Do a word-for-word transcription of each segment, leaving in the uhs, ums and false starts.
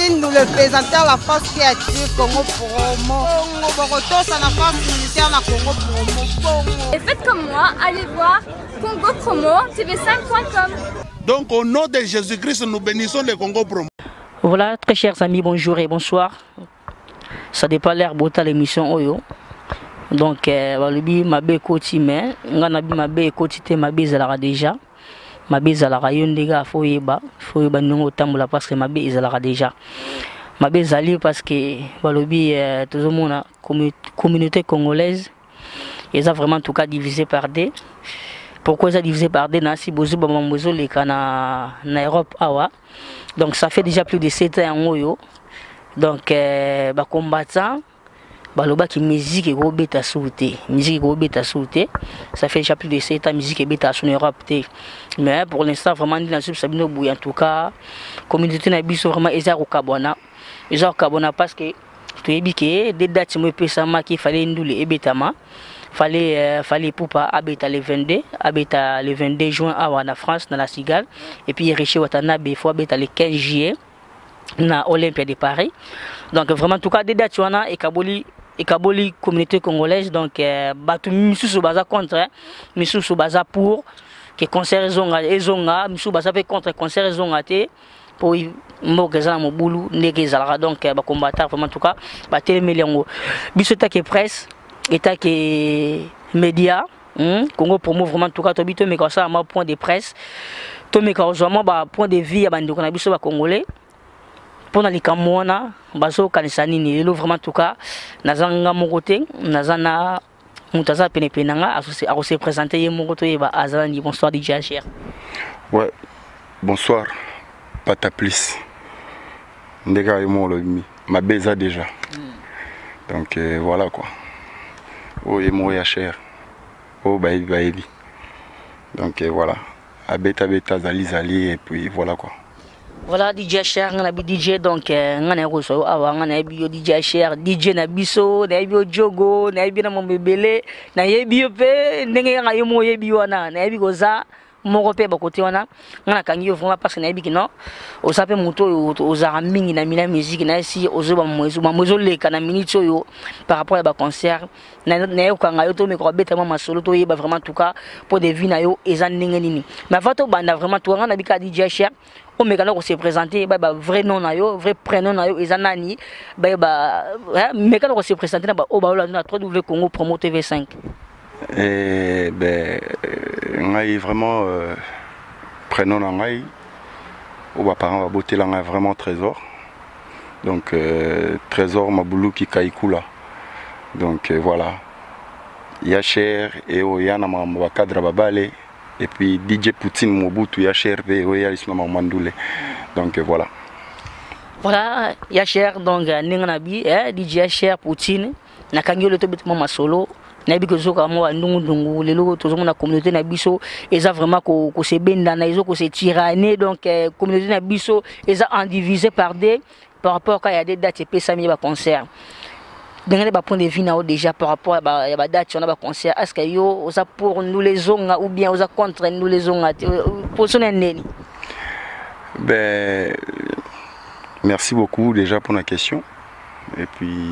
nous le présenter à la force qui a tué Congo Promo. Congo ça la force militaire na Congo Promo. Et faites comme moi, allez voir Congo Promo T V cinq point com. Donc au nom de Jésus-Christ, nous bénissons le Congo Promo. Voilà, très chers amis, bonjour et bonsoir. Ça dépend l'air bota l'émission Oyo. Donc, je ma bé koti mais, ngana bi ma bé koti te ma bé zalara déjà. Ma bé zalara yon dega faut yeba, faut yeba nongo tambola parce que ma bé zalara déjà. Ma bé zali parce que balobi tout le monde communauté congolaise, ils ont vraiment en tout cas divisé par deux. Pourquoi ils ont divisé par deux? Si bozo bamambozo les kana na Europe awa. Donc ça fait déjà plus de sept ans en Oyo. Donc euh, bah combattant baloba qui musique et gros bêta sauté musique et gros bêta sauté ça fait déjà plus de sept ans musique et bêta en Europe mais pour l'instant vraiment dans ce Sabino Bouy en tout cas communauté na biso vraiment ils ont kabona ils ont kabona parce que tu es biqué des dates me pesama qu'il fallait ndoule et bêtama fallait euh, fallait poupa abeta le vingt-deux abeta le vingt-deux juin à en France dans la Cigale et puis Riché Watanabe faut abeta le quinze juillet na Olympia de Paris. Donc vraiment en tout cas des dates tu et Kaboli et Kaboli communauté congolaise donc batu misusu baza contre misusu baza pour que concert zonga ezonga misusu baza fait contre concert zonga te pour mbokeza mo bulu ndeke zalaka donc ba combattre vraiment en tout cas ba téléméliango biso ta que presse eta que média Congo Promo vraiment en tout cas to bito me ko ça ma point de presse to me ko vraiment ba point de vie ya bandeko na biso ba congolais pour les Camerounais, baso kanisani ni lelo vraiment en tout cas nazanga mokote nazana mutaza penepenanga à se présenter ye mokoto yeba azani bonsoir D J H R. Ouais, bonsoir Pataplis. Ndeka yemo lo mi ma beza déjà. Mm. Donc euh, voilà quoi. Oh yemo ya cher. Oh baby baby. Donc euh, voilà. A beta beta zali zali et puis voilà quoi. Voilà D J Cher ngana bi D J donc ngana ko so awa ngana bi D J Cher D J na biso na bi jogo na bi na mombebele na yebi pe ndenge nga yomo yebi wana na bi goza moko pe bakote wana ngana kangi vraiment parce que na bi kino o sape moto o za mingi na mina musique na si ozoba mwezo mwezo leka na minute yo par rapport à ba concert na na yo kanga yo to me ko beta mama solo to yeba vraiment en tout cas pour des vie na yo eza ndenge nini mais fato banda vraiment to ngana bi ka D J Cher on me quand on s'est présenté bah vrai nom na yo vrai prénom na yo ezanani bah bah mais quand on s'est présenté na bah oh bah on a trois W Congo Promo T V cinq. Et ben ngai vraiment euh, prénom na ngai au bah parents va botter là ngai vraiment trésor donc euh, trésor mabulu ki kaikula donc euh, voilà ya cher et o yana ma cadre babale. Et puis D J Poutine Mobutu Yacher V Oya Isma Mandoule. Donc voilà. Voilà, Yacher donc Ninganabi, D J Yacher Poutine, Nakanyo le tobit mama solo, Nabi Gozoka mo ndungu ndungu, les logos tout le monde la communauté na biso, et ça vraiment ko ko se benda na iso ko se tyranné donc communauté na biso, et ça en divisé par deux par rapport quand il y a des dates et puis ça mi ba concert. Dans les point de vue déjà par rapport à la date on a concert est-ce que yo ça pour nous les zonga ou bien on contre nous les zonga pour son neni. Ben merci beaucoup déjà pour la question et puis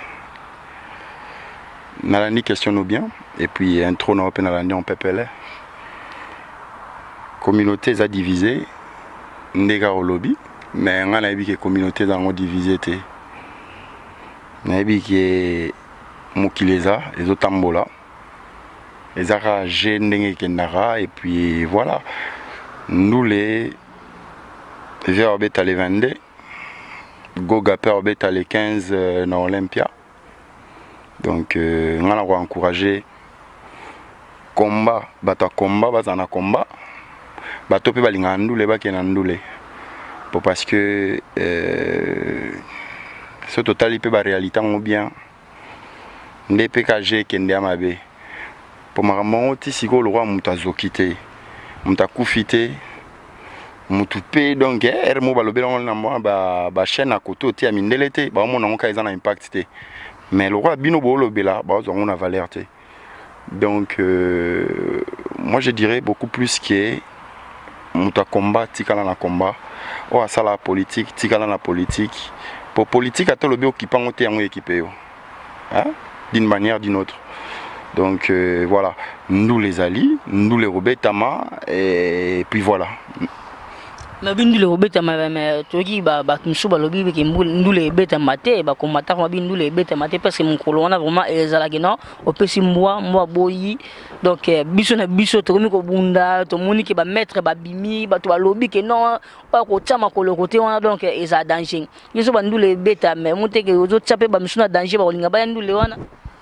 nalani question nous bien et puis intro na open nalani on pepele communauté a divisé ndega au lobby mais on a vu que communauté dans divisé té nayebi ke mokileza ezotambola ezaka je ndenge kendaka et puis voilà nous les vers beta les vingt-deux goga per beta les quinze euh, na Olympia donc euh, ngana ko encourager combat bata combat bazana combat bato pe balinga ndule bakena ndule pour parce que euh, ce total il peut la réalité ou bien les P K G qui est amabe pour ma maman aussi si le roi muta zokité muta koufité mutupe donc er mo balobe na moi ba ba chaîne à côté oti a mindelete ba mon onka ils en impact té mais le roi bino bo lobela ba on a valeur té donc euh, moi je dirais beaucoup plus que muta combat tika na combat oh ça la politique tikala la politique pour politique à tout le bio qui pas monter en équipe hein d'une manière d'une autre. Donc euh, voilà, nous les alliés, nous les Robetama et puis voilà. Mais bien nous les Robetama mais tu dis bah bah nous sommes lobby qui nous les Betama té bah comme matin bien nous les Betama té parce que mon colon a vraiment ezalaki non au petit moi moi boyi donc biso na biso to mi ko bunda to moni ki ba mettre ba bimi ba to lobby que non pas ko tama ko le côté on donc eza danger. Nous sommes nous les Betama monter que aux autres chapé ba miso na danger ba linga ba nous les wana.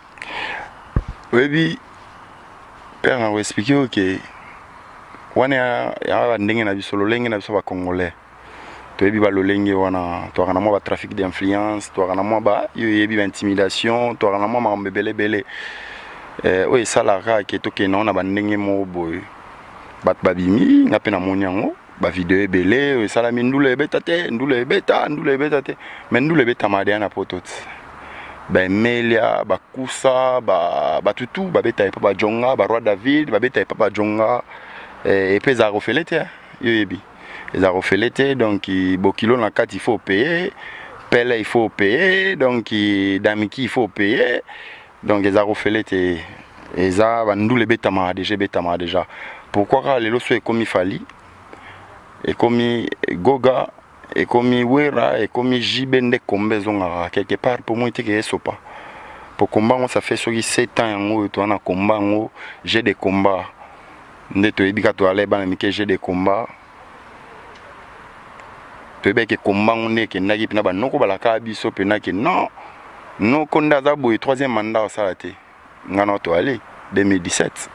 Oui, père m'a expliqué que wana ya ndenge na biso lolenge na biso ba congolais to yebi ba lolenge wana to kana mo ba trafic d'influence to kana mo ba yebi ba intimidation to kana mo ma mbebele bele eh oui ça la ra ke to ke non na ba ndenge mo boy bat babimi ngape na monyango ba vidéo belé ça la mindule beta te ndule beta ndule beta te mais ndule beta madia na potot ben Melia, ba Kousa, ba ba tutu, ba beta et papa Jonga, ba roi David, ba beta et papa Jonga et puis ça refait l'été, yebi. Ils a refait l'été donc Bokilo na quatre il faut payer, Pele il faut payer, donc Damiki il faut payer. Donc ils a refait l'été. Et ça va nous les bêta ma déjà bêta ma déjà. Pourquoi les loso est comme il fallait et comme Goga et comme Wera et comme Jibende Kombezonga quelque part pour moi c'était que pas. Pour combat ça fait sur sept ans en haut, toi on a combat en haut, j'ai des combats. Ndeto ebika to aller ba mike j'ai des combats. To ebe ke combat on est que nagi pina ba noko balaka biso pena que non. Non konda za boy troisième mandat ça raté. Ngana to aller deux mille dix-sept.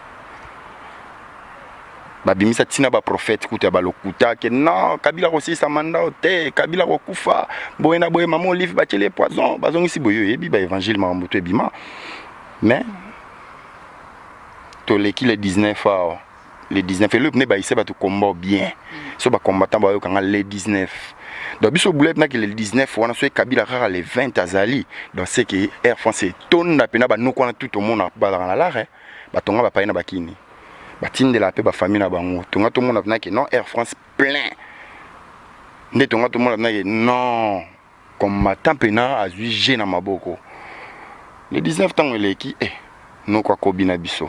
Ba bimisa tina ba prophète kuta ba lokuta que non Kabila aussi sa mandat te Kabila ko kufa boyena boye maman livre ba tele poison bazongi si boyo ebi ba évangile mambo to ebima. Mais to l'équipe le dix-neuf ans les dix-neuf et le pne ba ici ba to combat bien so ba combattant ba yo kanga les dix-neuf donc biso boulet na que les dix-neuf wana so Kabila kaka les vingt azali donc c'est que Air France tonne na pena ba noko na tout le monde ba dans la hein ba tonga ba paina ba kini ba tinde la pe ba famille na bango tonga tout le monde na que non Air France plein nde tonga tout le monde na que non combattant pena azui G na maboko les dix-neuf temps les eh non quoi kobina biso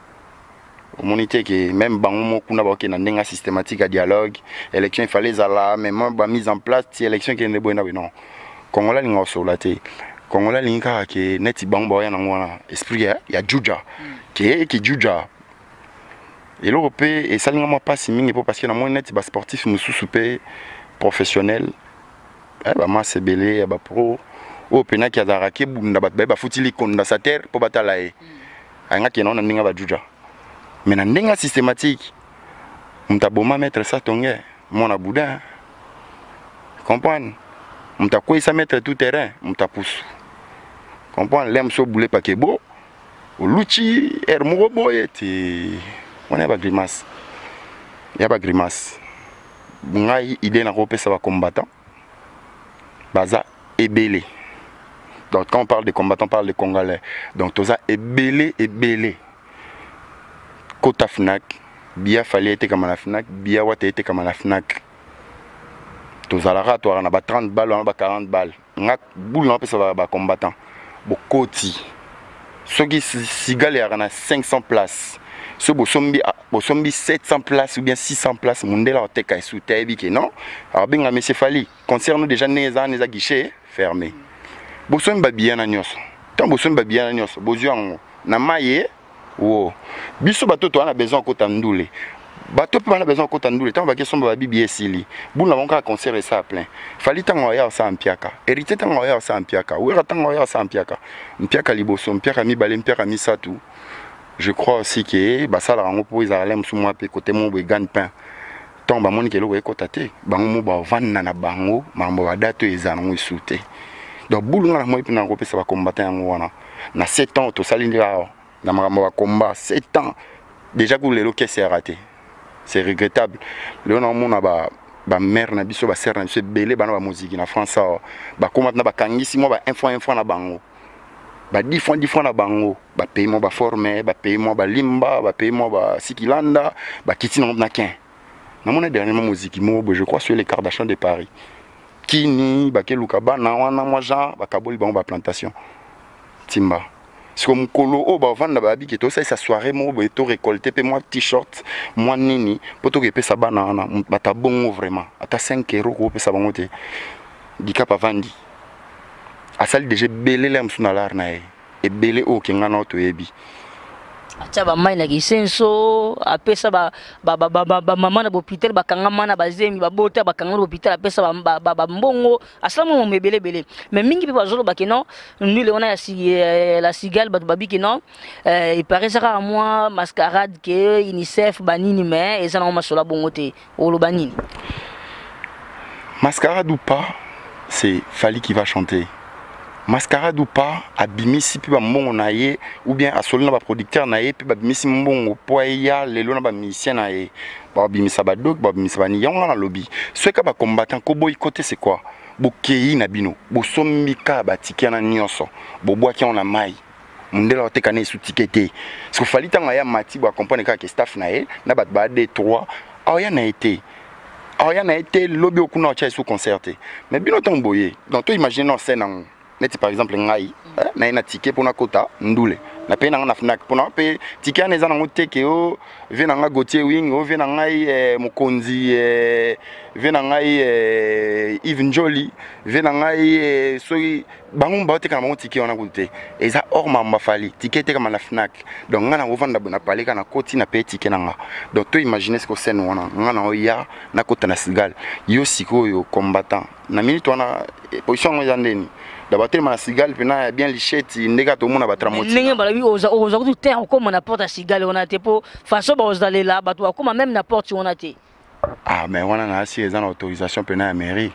au monité que même bango kuna ba na ndenga systématique à dialogue élection il fallait la même ba mise en place ti élection qui ne bonna non Congo la linga solaté Congo la linga que neti bango ba ya ngwana esprit ya juja que qui juja et l'européen et ça linga moi pas si mingi parce que na moi net ba sportif musu soupé professionnel eh ba ma c'est belé ba pro au pena ki azarake bunda ba ba futili konda sa terre pour batala e anga ki na ninga ba juja. Mais dans le systématique, on t'a beau mettre ça tongue, mon aboudin. Comprends? On t'a quoi ça mettre tout terrain, on t'a pousse. Comprends? L'aime so boulé pas que beau. Au louchi, er morobo et on n'a pas grimace. Il n'y a pas grimace. On a idée na repé ça va combattant. Baza est belé. Donc quand on parle de combattants, on parle de Congolais. Donc tout ça est belé et belé. Kota Fnac, Bia fallait être comme la Fnac, Bia Wate était comme la Fnac. Tous à la rate, on a trente balles, on a quarante balles. On a boule, on ça va combattant. Bon, Koti. Ceux qui sigalent, on a cinq cents places. Ceux qui sont sept cents places ou bien six cents places, mon délai est à sous terre, non? Alors, bien, monsieur Fali, concernant déjà les ans, les guichets fermés. Boson babia na nyos. Tant boson babia na nyos, bozuan na maye. Oh, biso bato to ana besoin ko tandule. Bato pe ana besoin ko tandule. Tant ba question ba bibi esili. Buna monka concert ça plein. Fali tango ya sa ampiaka. Hérité tango ya sa ampiaka. Wera tango ya sa ampiaka. Mpiaka liboso, mpiaka mi balé, mpiaka mi satu. Je crois aussi que ba sala rango po izala msumwa pe côté mo be gan pain. Tant ba moni ke lo ko tate. Bango mo ba vanna na bango, mambo ba dato ezana mo isute. Donc boulunga na mo pe na ko pe ça va combattre yango wana. Na sept ans to salindira. Dans ma combat sept ans déjà que le loquet s'est raté, c'est regrettable. Le nom on a ba ba mère na biso ba sœur na biso belé ba na ba musique na France ba combat na ba kangisi mo ba un fois un fois na bango ba dix fois dix fois na bango ba paye mo ba former ba paye mo ba limba ba paye mo ba sikilanda ba kiti na na kin na mona dernièrement musique mo je crois sur les Kardashians de Paris kini bakeluka bana wana moi genre bakaboli bango ba plantation timba c'est comme colo o ba vanda ba biki to ça sa soirée mo bo to récolter pe moi t-shirt moi nini poto ke pesa bana wana bata bongo vraiment ata cinq euros ko pesa bango te dika pa vandi asali déjà belé la msuna lar na e e belé o ke ngana to yebi acha ba mai na kisenso apesa ba ba ba ba ba mama na hôpital bakanga mana bazemi babota bakanga na hôpital apesa ba ba mbongo asalamu mo mebele bele mais mingi pe bazolo bakeno nous le on a la cigale ba babiki non il paraît ça à moi mascarade que UNICEF banini mais et ça non masola bongote o lo banini mascarade ou pas c'est Fally qui va chanter. Mascarade ou pas, abimisi puis ba mbongo na ye ou bien asoli na ba producteur na ye puis ba bimisi mbongo poya lelo na ba musicien na ye ba bimisa ba dog ba bimisa ba ni yonga na lobby ce ka ba combattant ko boy côté c'est quoi bokei na bino bo sombika ba tikia na nyonso bo boaki on na mai mundela oteka na su tikete parce que Fally tanga ya mati ba comprendre ka ke staff na ye na ba ba deux trois aya na été aya na été lobby okuna ocha sous concerté mais bino tomboyer donc toi imagine non scène neti par exemple ngai na ina ticket pour na kota ndule na pe na na fnak pour na pe ticket na ezana ngoteke o vena nga Gauthier wing o vena ngai Mokonzi vena ngai Yves Njoli vena ngai soki bango ba oteka na bango ticket ona kote eza or mamba Fally ticket te kama na fnak donc nga na ovanda bona pale kana koti na pe ticket nanga donc to imaginer ce que scène wana nga na oya na kota na sigal yo sikoyo combattant na minute wana position ngo ndeni d'abord tellement cigale pena bien lichette ndeka to mona batramoti ninge bala bi oza oza ko terre comme na porte cigale on a te po façon ba oza là ba to comme même na porte on a te ah mais on a si les autorisation pena à mairie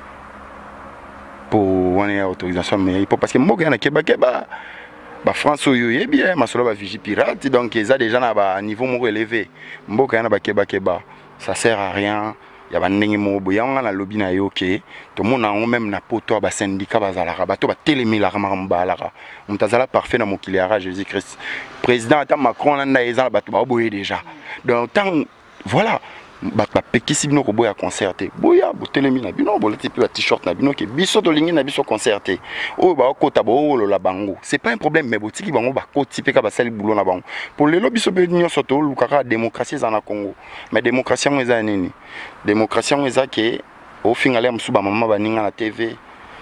pour on a autorisation mairie pour parce que mboka na keba keba ba France yo ye bien ma solo ba vigi pirate donc ils a déjà na ba niveau mo élevé mboka na ba keba keba ça sert à rien. Il y a des gens qui ont un lobby na yoke tout le monde a même na poto ba syndicat bazalaka bato ba telemi la rambalaka on tazala parfait na mokiliara Jésus Christ président ata Macron na ezala bato ba boye déjà donc tant voilà bato ba pekisi bino ko boya concerté boya bo telemi na bino bo leti pe ba t-shirt na bino ke biso to lingi na biso concerté o ba kota bo lo la bango c'est pas un problème mais botiki bango ba koti pe ka ba sali boulot na bango pour le lobby so be nyo soto lukaka démocratie za na Congo mais démocratie ngo eza nini démocratie ngo eza ke o fingale msuba mama baninga na T V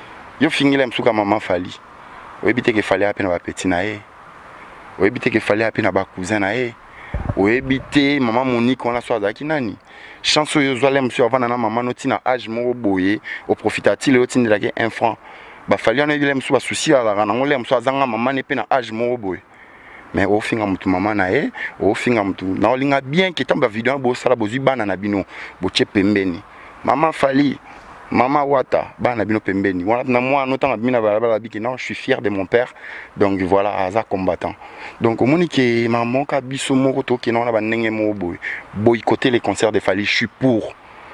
yo fingile msuka mama Fally o ebite ke Fally apena ba petit na ye o ebite ke Fally apena ba cousin na ye o ebite mama Monique on a so azaki nani chanson yo zwale monsieur avant na mama notina âge mo boye o profitati le otine la un franc ba Fally on ebile msuba souci ala na ngole mso azanga mama ne pe na âge mo boye mais au finga mutu mama na e au finga mutu na olinga bien ke tamba vidéo bo sala bozui bana na bino bo che pembeni mama Fally mama wata bana bino pembeni voilà na moi notanga bina bala biki non je suis fier de mon père donc voilà aza combattant donc omoni ke maman ka biso moko to ke non na ba ndenge mo boy boycotter les concerts de Fally je suis pour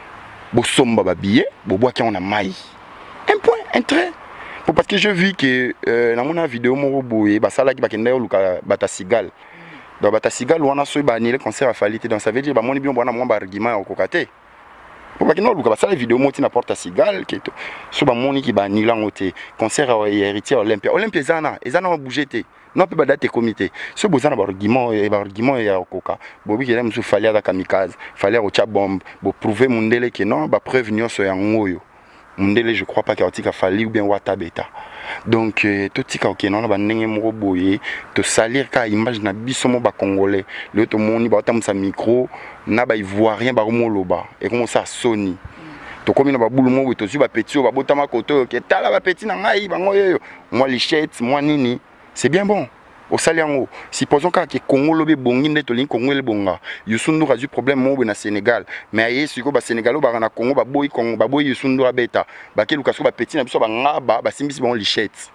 bo somba ba billet bo boa ki on a mai un point un trait parce que je vis que euh, dans mon vidéo mo boy ba sala ki ba kende luka bata sigal donc bata sigal wana so ba ni le concert à Fally donc ça veut dire ba moni bien bona mo ba argument au kokate pour pas que nous luka la vidéo moti na porte à cigale qui so ba moni ki ba ni la ngote concert à héritier Olympia Olympia zana ezana bouger te non peut pas date comité ce bozana ba argument et ba argument ya koka bobi kelem so Fally à kamikaze Fally au cha bombe pour prouver mundele que non ba preuve nyonso ya ngoyo mundele je crois pas qu'il y a Fally ou bien wata beta donc tout tika ok non ba ndenge moko boye to salir ka image na biso mo ba congolais le to moni ba tamsa micro na ba ivoirien ba romoloba et comment ça Sony to komi na ba bulu mo to su ba petit ba botama koto ke tala ba petit na ngai ba ngoyo moi lichette moi nini c'est bien bon au saliango supposons que Congo lobe bongi ndeto lin Congo le bonga yusundu a eu problème mo na Sénégal mais aye siko ba Sénégal ba na Congo ba boy Congo ba boy yusundu abeta ba ke lukaso ba petit na biso ba ngaba ba simbisi bon lichette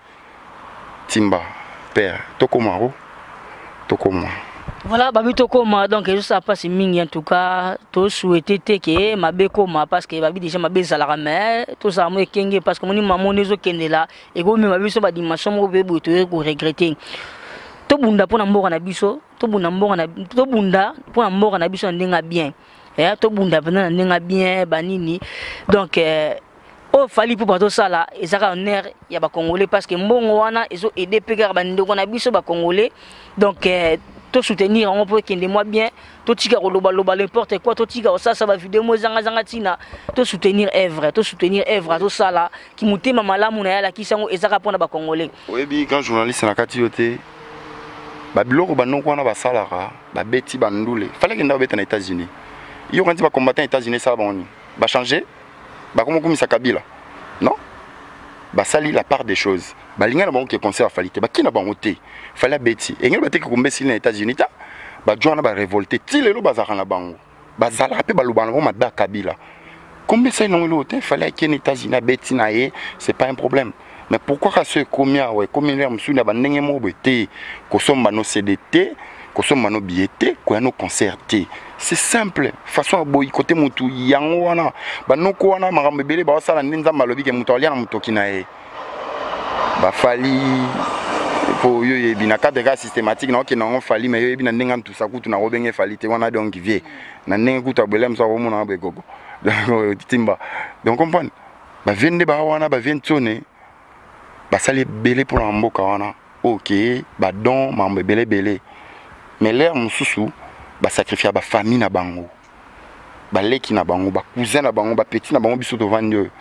timba père tokomaro tokoma voilà babi tokoma donc juste ça passe mingi en tout cas to souhaiter que mabe koma parce que babi déjà mabe zalaka mais tout ça mo kenge parce que moni maman nezo kende là et go me mabi so ba dimension mo be bo to regretter to bunda pona mboka na biso to bunda mboka na to bunda pona mboka na biso ndenga bien eh to bunda bana ninga bien banini donc euh, oh fali pour bato sala ezaka honneur ya ba congolais parce que mbongo wana ezo aider pegar bandeko na biso ba congolais donc euh, to soutenir on peut kende moi bien to tika loba loba n'importe quoi to tika ça ça va vidéo mo zanga zanga tina to soutenir œuvre to soutenir œuvre to sala ki mutema malamu na yala kisango ezaka pona ba congolais. Oui bi quand journaliste na kati yote ba biloko banoko wana ba salaka ba beti bandule fallait que ndaba beta na États-Unis yo quand ba combattant États-Unis ça boni ba changer ba comme comme ça Kabila non ba sali la part des choses ba linga na bango qui concert à falité ba kina bango té fallait beti et ngel ba té ko mbesi na États-Unis ta ba joana ba révolter ti lelo ba zaka na bango ba zala pe ba lobana ba ba Kabila comme ça non lo té fallait que les États-Unis beti na ye c'est pas un problème. Mais pourquoi à ce combien ouais combien l'air monsieur na ba ndenge mo bete ko somba no C D T ko somba no billet ko no concerté c'est simple façon boycotter mutu yango wana ba noko wana makambe bele ba sala ndenza malobi ke mutu alia na mutoki na ye ba fali po yo yebi na cadre systématique na okena on fali mais yo yebi na ndenga tout ça kutu na robenge fali te wana donc vie na ndenga kutu abelem so mo na be gogo donc timba donc comprendre ba vende ba wana ba ventone ba sali belé pour la mboka wana OK ba don mambe belé belé mais l'air mususu ba sacrifier ba famille na bango ba leki na bango ba cousin na bango ba petit na bango biso to vande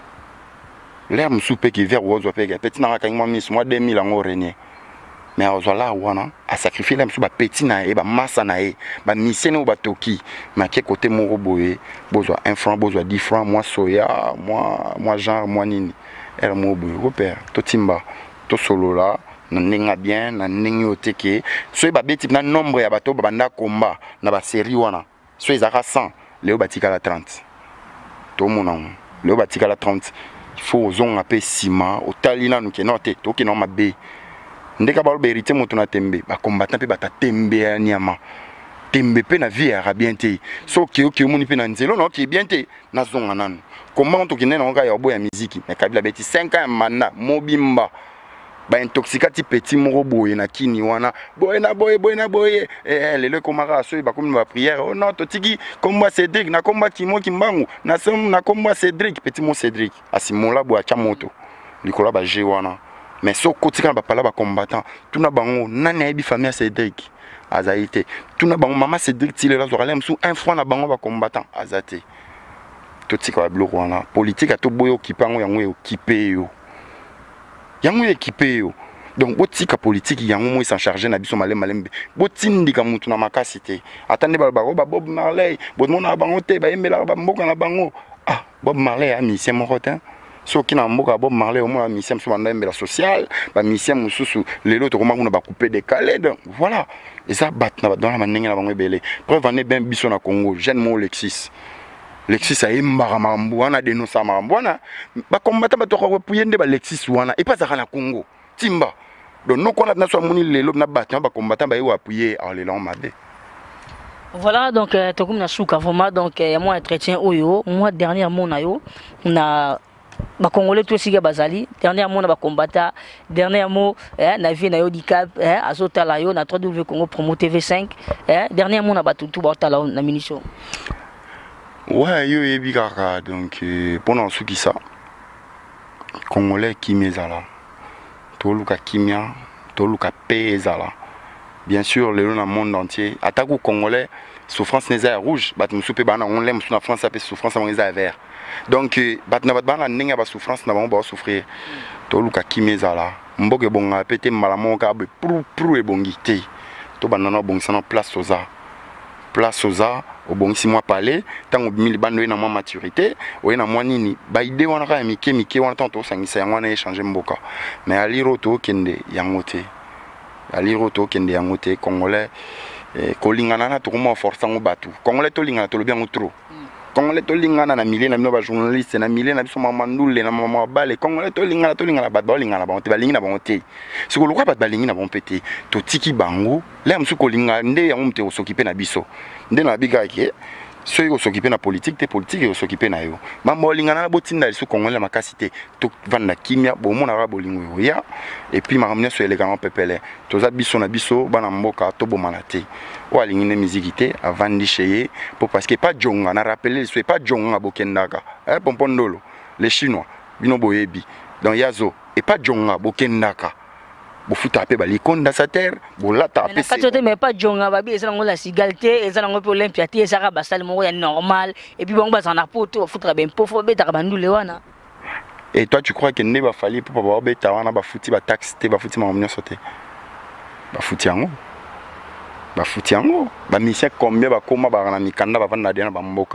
l'air mususu pe ki vers ozo pe petit na ka ngwa mis moi deux mille ngo renier mais ozo la wana a sacrifier l'air mususu ba petit na e ba massa na e ba misene ba toki mais ke côté moro boye bozo un franc bozo dix francs moi soya moi moi genre moi nini elle mo boye repère to timba to solo la na ninga bien na ningi oteke so ba beti na nombre ya bato banda combat na ba série wana so ezaka cent leo batika la trente to mona leo batika la trente il faut zonga pe sima otalina nuke note to ke no mabe ndeka ba hérité moto na tembe ba combattant pe bata tembe ya nyama tembe pe na vie ya bien te so ke ok moni pe na nzelo no ki bien te na zonga nanu comment to kinena nga ya boya musique mais Kabila beti cinq ans mana mobimba ba intoxicati petit moro boye na kini wana boye na boye boye na boye eh lele komara so ba comme ba prière oh non to tiki komba Cédric na komba Kimo Kimbangu na som na komba Cédric petit mo Cédric asimola bo acha moto likola ba je wana mais so kotika ba pala ba combattant tuna bango nani ebi famille Cédric azaité tuna bango mama Cédric tilela zo ralem sous un fois na bango ba combattant azate to tika ba bloko wana politique to boyo kipango yango équipé yo yango équipé yo donc botika politique yango mo s'en charger na biso malem malembe botindika mutu na makasité atande ba ba Bob Marley bodmona bango te ba emela ba mboka na bango ah Bob Marley a mission mokotin so kina mboka Bob Marley au moins mission so banda mbela social ba mission mususu lelo to komanga na ba couper des calais donc voilà et ça bat na dans la manenge na bango belé preuve en est ben biso na Congo jeune mo Lexis Lexis a imbara mambo wana dénoncer mambo wana ba combattant ba to ko puyende ba Lexis wana et pas ça na Congo timba donc nous qu'on a na so moni lelo na battre ba combattant ba yo appuyer en les long mabe. Voilà donc euh, to comme na souka vraiment donc euh, moi entretien oyo moi dernièrement na yo na ba congolais tout siga bazali dernièrement na ba combattant dernièrement eh na vie na yo dicap eh azota la yo na trois W Congo Promo T V cinq eh dernièrement na ba tout ba tala na munition. Ouais, yo yebi kaka donc euh, pendant ce qui ça congolais qui mezala toluka kimia toluka pezala bien sûr le dans le monde entier attaque au congolais souffrance neza rouge bat musupe bana on l'aime sous la France ça peut souffrance on neza vert donc bat na bat bana ninga ba souffrance na ba souffrir toluka kimezala mboke bonga pété malamo ka be prou prou e bongité to banana bongisana place oza place oza au bon si moi parler tant au mille bando na moi maturité ou na moi nini ba idée wana ka mike mike wana tanto sangisa wana échanger mboka mais ali roto kende yangote ali roto kende yangote congolais ko lingana na to mo force ngo batu congolais to lingana to lo bien trop congolais to lingana na milliers na bino ba journaliste na milliers na biso mama ndule na mama bale congolais to lingana to lingana ba ba lingana ba te ba lingana ba te siko lo kwa ba lingana ba pété to tiki bango là msu ko lingana nde ya mte osokipe na biso nde na biga ke ceux qui s'occupent de la politique, des politiques qui s'occupent de yo. Maman lingana botinda su Congolais la makasité, tout vanda kimia, bon mon arabe lingo ya, et puis maramia sur élégamment pepele. Toza biso na biso, bana mboka tobo manate. Ou alingine musiquité avant d'y pour parce que pas jonga, na rappelé, soit pas jonga bokendaka, eh pompondolo, les Chinois, bino boyebi, dans Yazo, et pas jonga bokendaka. Vous foutez à l'icône dans sa terre, vous la tapez. Mais pas Djonga, Babi, ils ont la cigalité, ils ont l'Olympia, ils ont basal normal, et puis bon, bah, ça n'a pas tout, foutre bien pauvre, bête à bandou lewana. Et toi, tu crois qu'il n'est pas fallu pour avoir bête à wana, bah, foutu, bah, taxe, bah, foutu, ma sauté. Bah, foutu en haut. Bah, foutu en haut. Bah, mission combien, bah, comment, bah, on a mis Kanda, bah, vendre la dernière, bah, mboka.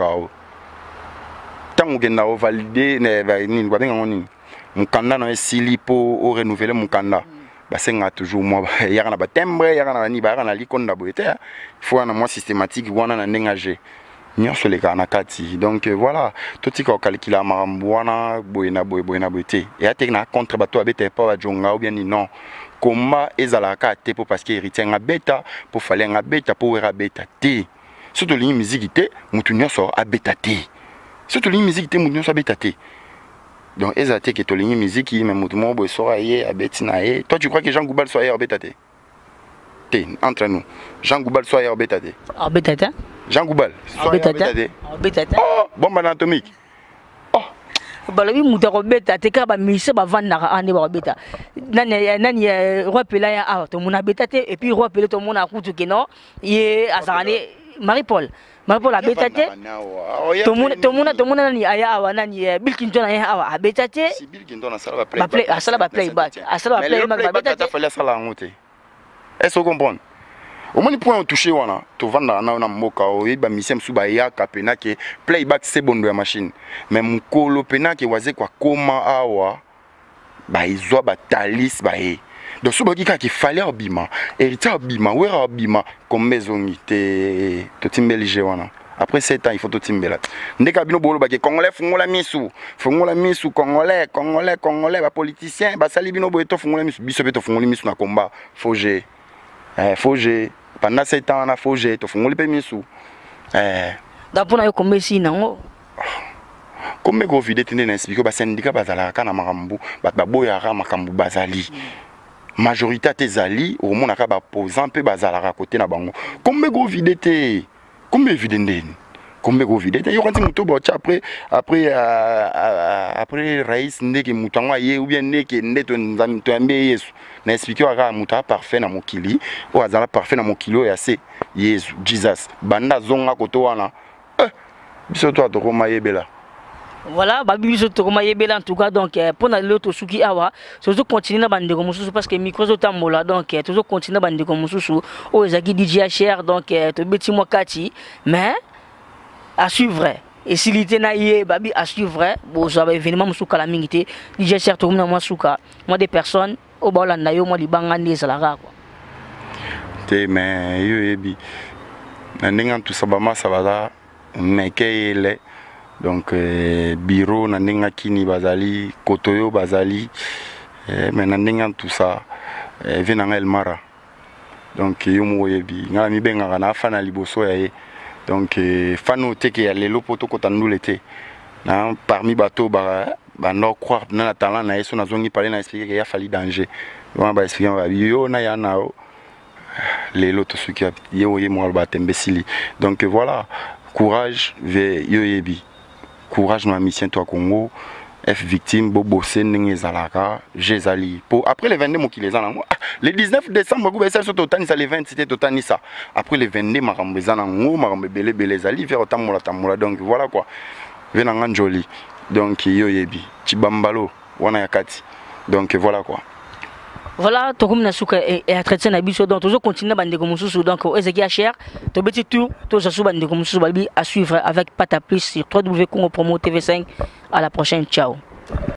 Tant qu'on a validé, bah, ni, bah, bien, on y. Mon Kanda n'a essayé pour renouveler mon Kanda. Basenga toujours moi yaka na batembre yaka na ni ba na likonda boete il faut un moi systématique wana na ndengage nyonso le kana kati donc voilà tout ce qu'on calcule marambo wana boyena boy boyena boete et atek na contre bato abete pas ba jonga ou bien ni non comment ezalaka te pour parce que héritier nga beta pour fallait nga beta pour wera beta te surtout ligne musique te mutu nyonso abeta te surtout ligne musique te mutu nyonso abeta te. Donc, ils ont été que tu as une musique qui est mouvement, soit hier, à Betinae. Toi, tu crois que Jean Goubal soit hier, à Betate? T'es entre nous. Jean Goubal soit hier, à Betate. À Betate? Jean Goubal soit hier, à Betate. À Betate. Oh, bombe anatomique. Oh. Balabi mutaro beta te ka ba mise ba vandaka ane ba beta. Nani nani roi pela ya ah to mona betate et puis roi pela to mona kutu ke non. Ye azarane Marie-Paul. Marie-Paul a betate. To mona to mona to mona nani aya awa nani Bill Clinton aya awa a betate. Si Bill Clinton a sala ba play. Ba play a sala ba play back. A sala ba play back ba betate. Il fallait sala ngote. Est-ce que vous comprenez? Au moins, point touché, wana, tu vas dans un moka, ou il va misem suba ya kapena ke playback c'est bon de la machine. Mais mon colo pena ke waze quoi comment awa, bah ils ont bah talis bah eh. Donc suba qui quand il fallait obima, héritier obima, ouais obima comme maison te, to timbelige wana. Après sept ans, il faut tout timbelat. Ndeka bino bolo ba ke congolais fongola misu, fongola misu congolais, congolais, congolais, ba politicien, ba sali bino boeto fongola misu, biso beto fongola misu na combat, Fogé. Eh, Fogé. Pendant sept ans, on a Fogé, tu fais un peu de sous. D'après nous, combien si non? Comme mes gros vidéos, tu n'es expliqué que le syndicat bazala kana marambu, baboyara makambu bazali. Majorité des alliés, au moins, on a posé un peu bazala à côté na bango. Comme mes gros vidéos, comme mes vidéos, comme mes gros vidéos, il y a un petit après, après, après, Raïs Ndeke Moutanga, ou bien Ndeke Ndeke Toambe Yesu. Na expliqué à Mouta parfait na mokili, ou azala parfait na mokilo et assez. Yesu, Jesus, banda zonga koto wana. Eh, biso toi to koma yebela. Voilà, babi biso to koma yebela en tout cas donc pour na l'autre suki awa, toujours continuer na bande comme mususu parce que micro zotambola donc toujours continuer bande comme mususu. O ezaki D J H R donc to beti mo kati, mais à suivre. Et s'il était naïe, babi à suivre, bon ça va événement musuka la mingité, D J H R to na mo suka, moi des personnes au Bolanda yo mo libangande salara quoi. Te mais yo ebi. Na ndinga tout ça bama ça va mais kele donc bureau na ndinga kini bazali kotoyo bazali mais na ndinga tout ça venanga el mara. Donc yo mo ebi ngala mi benga na fana liboso ya donc fano teke ya lelo poto kotandu l'été. Na parmi bateau ba ba no croire dans la talent na yeso na zongi parler na expliquer qu'il y a fallu danger on va expliquer on va yo na ya na les lotos ceux qui yo yo mo ba tembesili donc voilà courage ve yo yebi courage na mission toi Congo F victime bobo sendenge zalaka jezali pour après le vingt-deux mo ki les ana le dix-neuf décembre go besa so totani ça le vingt c'était totani ça après le vingt-deux makambo zana ngo makambo belé belé zali vers tamola tamola donc voilà quoi venanga njoli. Donc yo yebi chibambalo wana yakati donc voilà quoi voilà to comme na suka et traiter na biso donc toujours continuer bande comme mususu donc ezeki cher to beti tout to ça bande comme mususu balbi à suivre avec Pata Plus sur w w w point congo promo T V cinq. À la prochaine, ciao.